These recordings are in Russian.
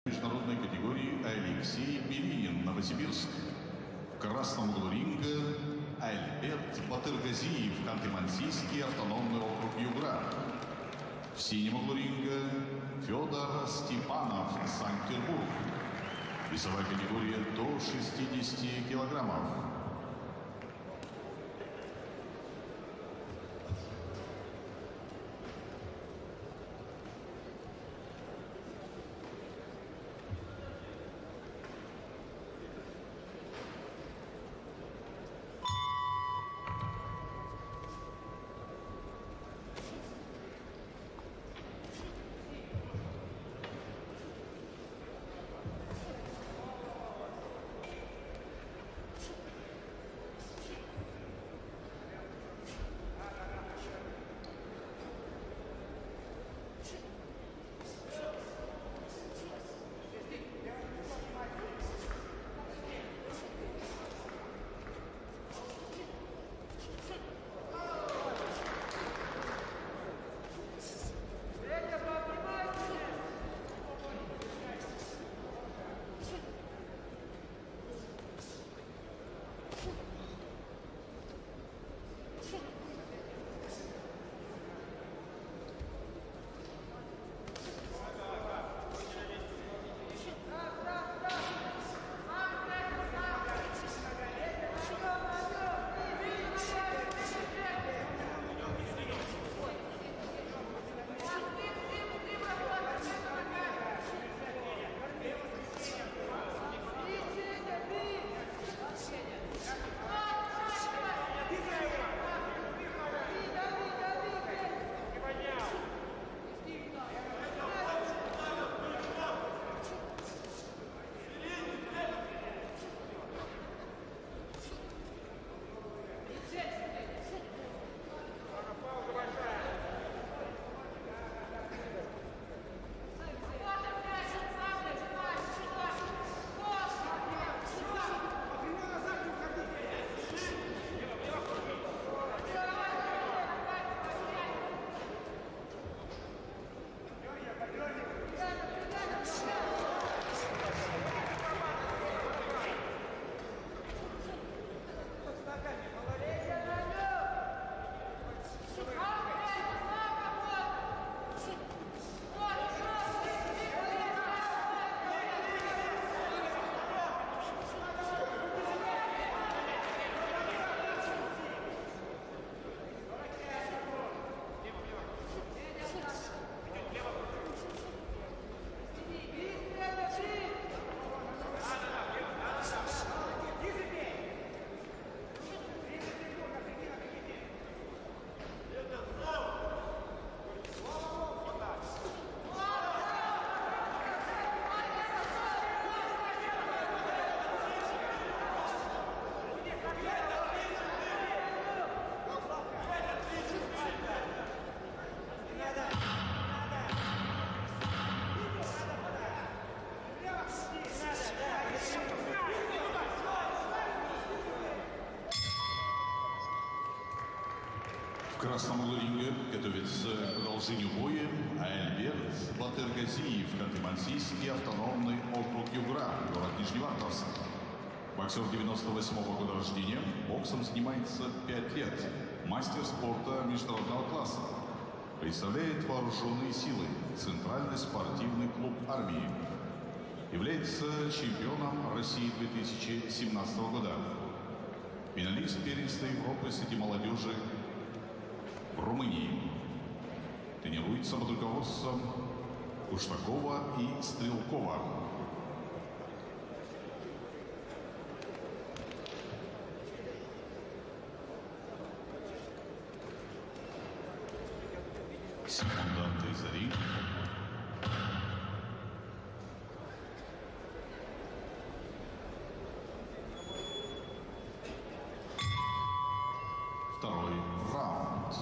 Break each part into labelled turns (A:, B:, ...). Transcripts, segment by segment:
A: Международной категории Алексей Белинин, Новосибирск. В красном углу ринга Альберт Батыргазиев, Ханты-Мансийский автономный округ Югра. В синем углу ринга Федор Степанов, Санкт-Петербург. Весовая категория до 60 килограммов. В красном углу ринга готовится к продолжению боя Альберт Батыргазиев, Ханты-Мансийский автономный округ Югра, город Нижневартовск. Боксер 98-го года рождения, боксом занимается 5 лет, мастер спорта международного класса. Представляет вооруженные силы, Центральный спортивный клуб армии. Является чемпионом России 2017 года. Финалист первенства Европы среди молодежи в Румынии. Тренируется под руководством Куштакова и Стрелкова. Секунданты за ринг. Второй раунд.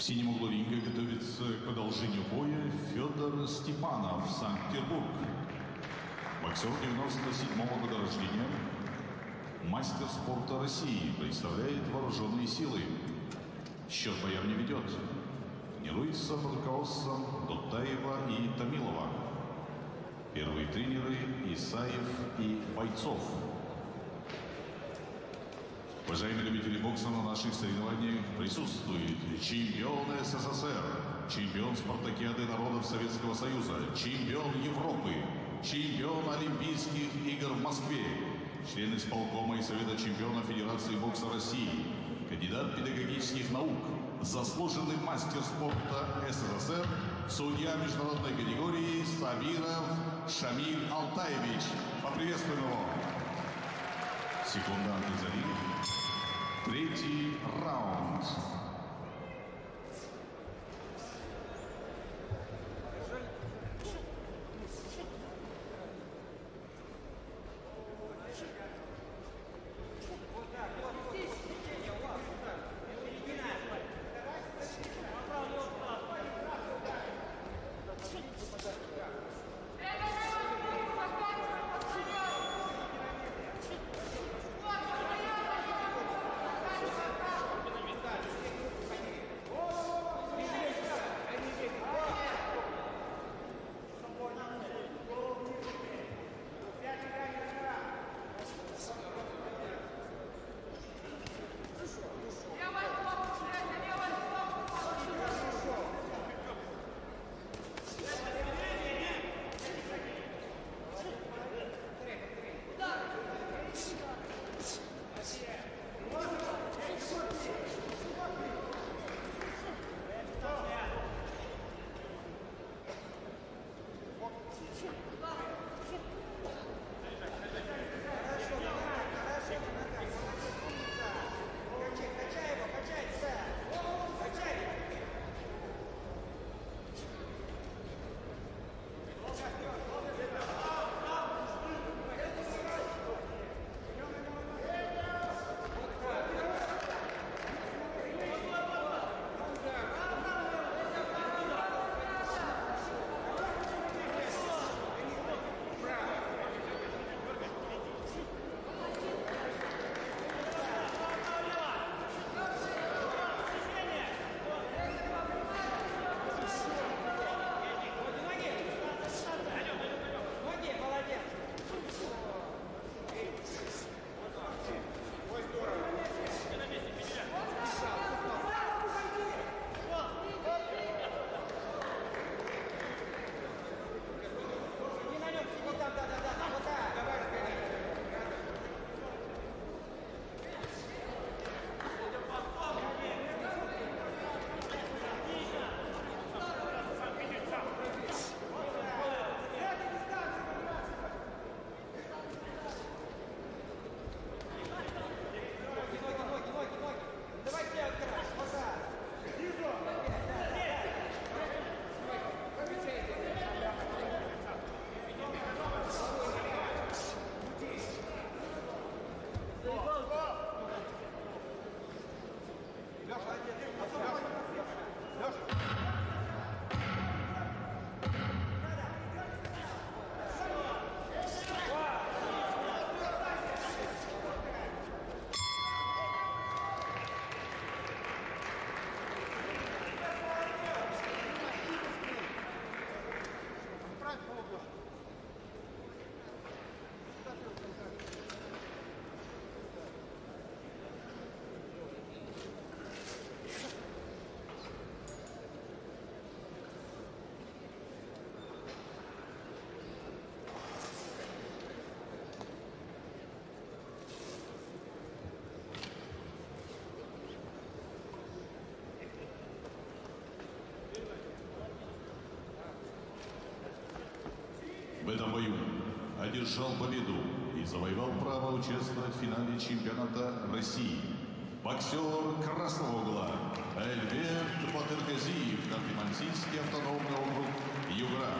A: В синем углу ринга готовится к продолжению боя Федор Степанов, Санкт-Петербург. Боксер 97-го года рождения, мастер спорта России, представляет вооруженные силы. Счет боям не ведет. Тренируется под руководством Дотаева и Томилова. Первые тренеры Исаев и Бойцов. Уважаемые любители бокса, на наших соревнованиях присутствует чемпион СССР, чемпион спартакиады народов Советского Союза, чемпион Европы, чемпион Олимпийских игр в Москве, член исполкома и Совета чемпионов Федерации бокса России, кандидат педагогических наук, заслуженный мастер спорта СССР, судья международной категории Сабиров Шамиль Алтаевич. Поприветствуем его. Секундант из ринга. Третий раунд. В этом бою одержал победу и завоевал право участвовать в финале чемпионата России боксер красного угла Альберт Батыргазиев, Ханты-Мансийский автономный округ Югра.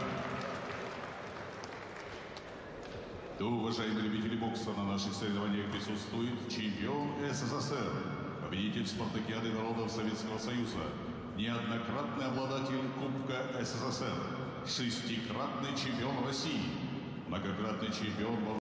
A: То, уважаемые любители бокса, на наших соревнованиях присутствует чемпион СССР, победитель спартакиады народов Советского Союза, неоднократный обладатель Кубка СССР, 6-кратный чемпион России, многократный чемпион